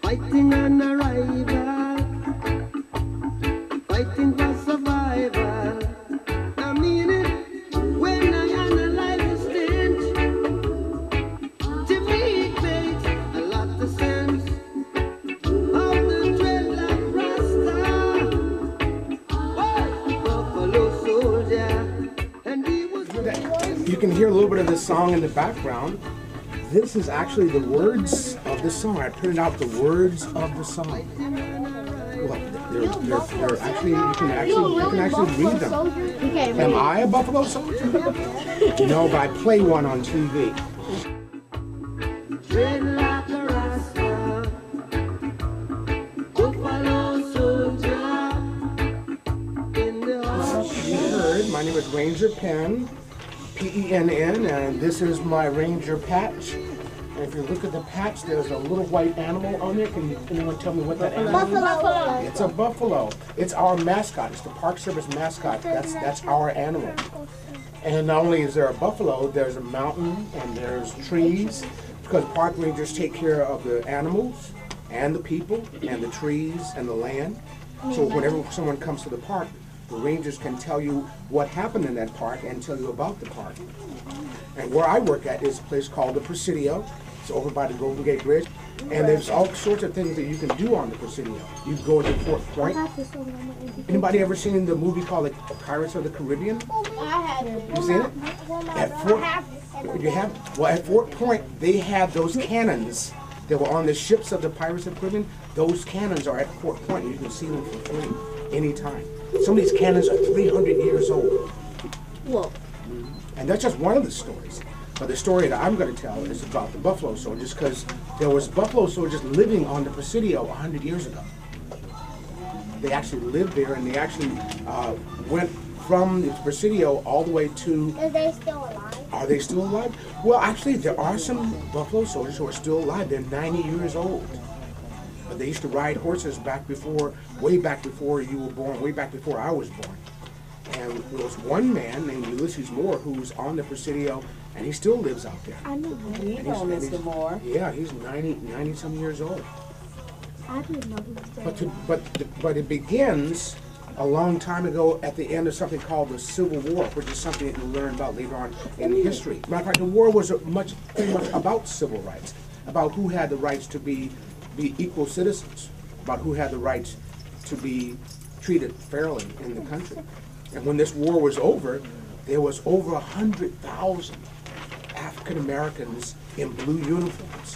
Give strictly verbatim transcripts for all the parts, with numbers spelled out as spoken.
fighting on arrival, fighting for survival. I mean it when I analyze the stench. To me it makes a lot of sense. Of the dreadlock Rasta, oh, Buffalo Soldier, and he was. You can hear a little bit of this song in the background. This is actually the words of the song. I printed out the words of the song. Well, they're, they're, they're actually, you can actually, you can actually read them. Am I a Buffalo Soldier? No, but I play one on T V. Dreadlock Rasta, Buffalo Soldier, in the So you heard, my name is Ranger Penn, P E N N, and this is my Ranger patch. And if you look at the patch, there's a little white animal on there. Can you, anyone tell me what that animal is? Buffalo. It's a buffalo. It's our mascot. It's the Park Service mascot. That's that's our animal. And not only is there a buffalo, there's a mountain and there's trees, because park rangers take care of the animals and the people and the trees and the land. So whenever someone comes to the park, the rangers can tell you what happened in that park and tell you about the park. And where I work at is a place called the Presidio. It's over by the Golden Gate Bridge. And there's all sorts of things that you can do on the Presidio. You go to Fort Point. Anybody ever seen the movie called like Pirates of the Caribbean? I had it. You seen it? At Fort, you have, well, at Fort Point, they had those cannons that were on the ships of the Pirates of the Caribbean. Those cannons are at Fort Point. You can see them for free anytime. Some of these cannons are three hundred years old. Whoa. And that's just one of the stories. But the story that I'm going to tell is about the Buffalo Soldiers, because there was Buffalo Soldiers living on the Presidio one hundred years ago. They actually lived there, and they actually uh, went from the Presidio all the way to... Are they still alive? Are they still alive? Well, actually, there are some Buffalo Soldiers who are still alive. They're ninety years old. But they used to ride horses back before, way back before you were born, way back before I was born. And there was one man named Ulysses Moore who was on the Presidio, and he still lives out there. I know. We know Mister Moore. Yeah, he's ninety, ninety some years old. I didn't know he was still But to, alive. but but it begins a long time ago at the end of something called the Civil War, which is something that you'll learn about later on in history. Matter of fact, the war was much pretty much about civil rights, about who had the rights to be be equal citizens, about who had the rights to be treated fairly in the country. And when this war was over, there was over a hundred thousand African Americans in blue uniforms.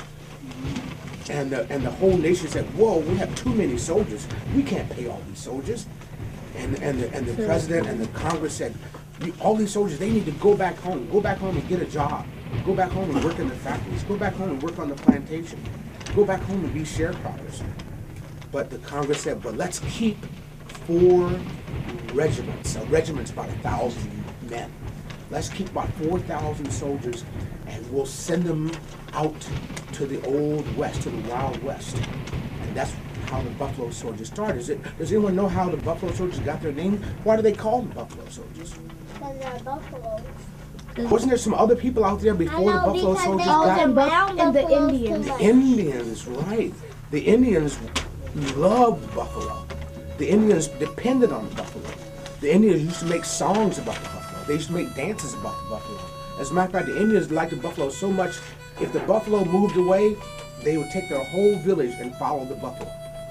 And the, and the whole nation said, whoa, we have too many soldiers. We can't pay all these soldiers. And, and, the, and the president and the Congress said, "You- all these soldiers, they need to go back home. Go back home and get a job. Go back home and work in the factories. Go back home and work on the plantation. Go back home and be sharecroppers." But the Congress said, but let's keep four regiments. A regiment's about a thousand men. Let's keep about four thousand soldiers, and we'll send them out to the old West, to the Wild West. And that's how the Buffalo Soldiers started. Is it, does anyone know how the Buffalo Soldiers got their name? Why do they call them Buffalo Soldiers? Because they're buffaloes. Wasn't there some other people out there before the I know, Buffalo because Soldiers they got own Buff- and the buffaloes too Indians. much. Indians, right. The Indians loved buffalo. The Indians depended on the buffalo. The Indians used to make songs about the buffalo. They used to make dances about the buffalo. As a matter of fact, the Indians liked the buffalo so much, if the buffalo moved away, they would take their whole village and follow the buffalo.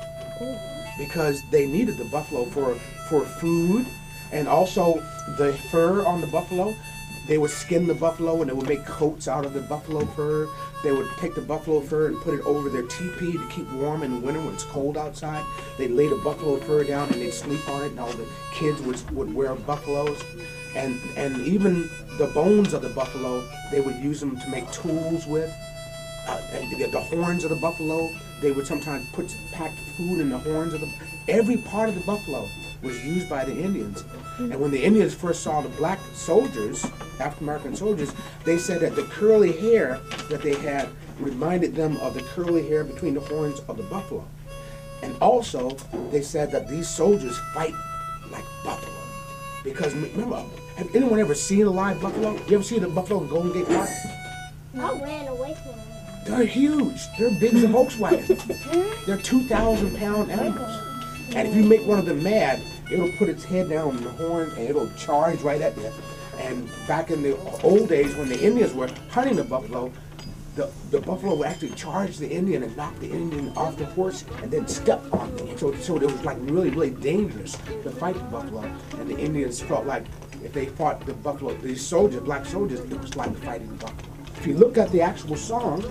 Because they needed the buffalo for, for food, and also the fur on the buffalo. They would skin the buffalo and they would make coats out of the buffalo fur. They would take the buffalo fur and put it over their teepee to keep warm in the winter when it's cold outside. They'd lay the buffalo fur down and they'd sleep on it, and all the kids would, would wear buffaloes. And, and even the bones of the buffalo, they would use them to make tools with. Uh, and the, the horns of the buffalo, they would sometimes put packed food in the horns of the. Every part of the buffalo was used by the Indians. And when the Indians first saw the black soldiers, African American soldiers, they said that the curly hair that they had reminded them of the curly hair between the horns of the buffalo. And also, they said that these soldiers fight like buffalo. Because remember, have anyone ever seen a live buffalo? You ever seen a buffalo in Golden Gate Park? I ran away from it. They're huge. They're big as a Volkswagen. They're two thousand pound animals. And if you make one of them mad, it'll put its head down on the horn and it'll charge right at you. And back in the old days when the Indians were hunting the buffalo, the, the buffalo would actually charge the Indian and knock the Indian off the horse and then step on them. So, so it was like really, really dangerous to fight the buffalo. And the Indians felt like if they fought the buffalo, these soldiers, black soldiers, it was like fighting the buffalo. If you look at the actual song,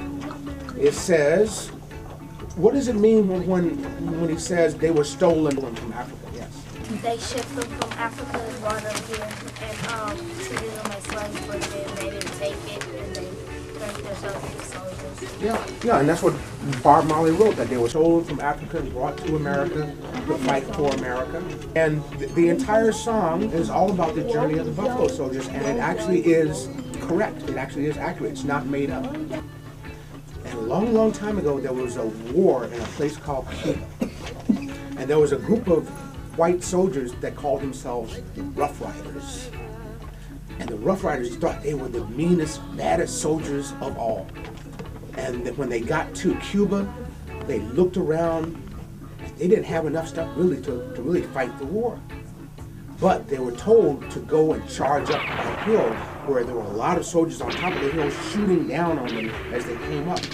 it says, what does it mean when, when, when he says they were stolen from Africa? Yes. They shipped them from Africa and brought them here and um, treated them as slaves, but then they didn't take it and they turned themselves into soldiers. Yeah, yeah, and that's what Bob Marley wrote, that they were stolen from Africa and brought to America to fight for America. And the, the entire song is all about the journey of the Buffalo Soldiers, and it actually is correct. It actually is accurate. It's not made up. And a long, long time ago, there was a war in a place called Cuba. And there was a group of white soldiers that called themselves Rough Riders. And the Rough Riders thought they were the meanest, baddest soldiers of all. And when they got to Cuba, they looked around. They didn't have enough stuff really to, to really fight the war. But they were told to go and charge up a hill where there were a lot of soldiers on top of the hill shooting down on them as they came up.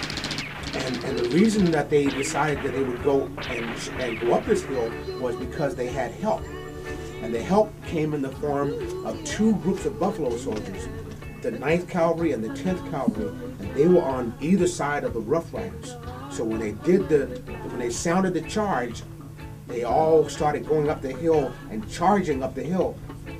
And, and the reason that they decided that they would go and, and go up this hill was because they had help. And the help came in the form of two groups of buffalo soldiers, the ninth Cavalry and the tenth Cavalry, and they were on either side of the Rough Riders. So when they did the, when they sounded the charge, they all started going up the hill and charging up the hill.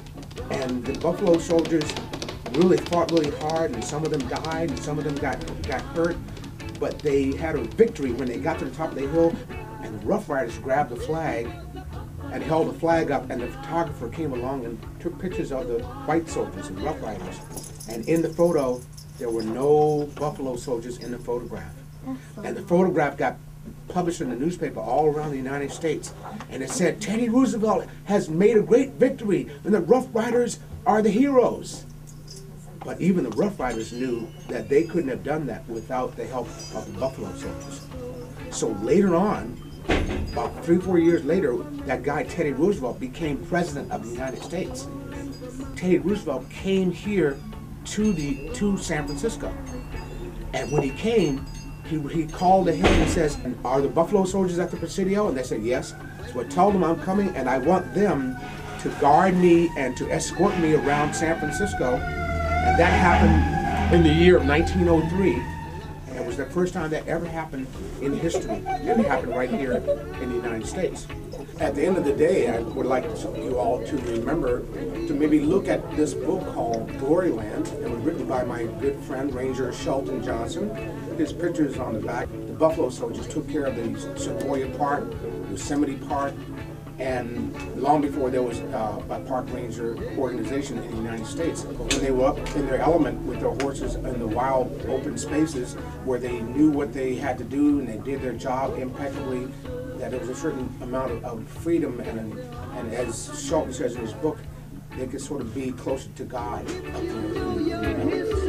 And the buffalo soldiers really fought really hard, and some of them died, and some of them got, got hurt. But they had a victory when they got to the top of the hill, and the Rough Riders grabbed the flag and held the flag up, and the photographer came along and took pictures of the white soldiers and Rough Riders. And in the photo, there were no buffalo soldiers in the photograph. And the photograph got published in the newspaper all around the United States. And it said, Teddy Roosevelt has made a great victory, and the Rough Riders are the heroes. But even the Rough Riders knew that they couldn't have done that without the help of the buffalo soldiers. So later on, about three, four years later, that guy Teddy Roosevelt became president of the United States. Teddy Roosevelt came here to the to San Francisco. And when he came, he, he called the hill and says, are the buffalo soldiers at the Presidio? And they said, yes. So I told them I'm coming and I want them to guard me and to escort me around San Francisco. And that happened in the year of nineteen oh three. And it was the first time that ever happened in history. And it happened right here in the United States. At the end of the day, I would like you all to remember to maybe look at this book called Gloryland. It was written by my good friend, Ranger Shelton Johnson. His picture is on the back. The Buffalo Soldiers took care of the Sequoia Park, Yosemite Park, and long before there was uh, a park ranger organization in the United States. But when they were up in their element with their horses in the wild open spaces where they knew what they had to do and they did their job impeccably, that there was a certain amount of, of freedom, and, and as Shelton says in his book, they could sort of be closer to God up there in the, in the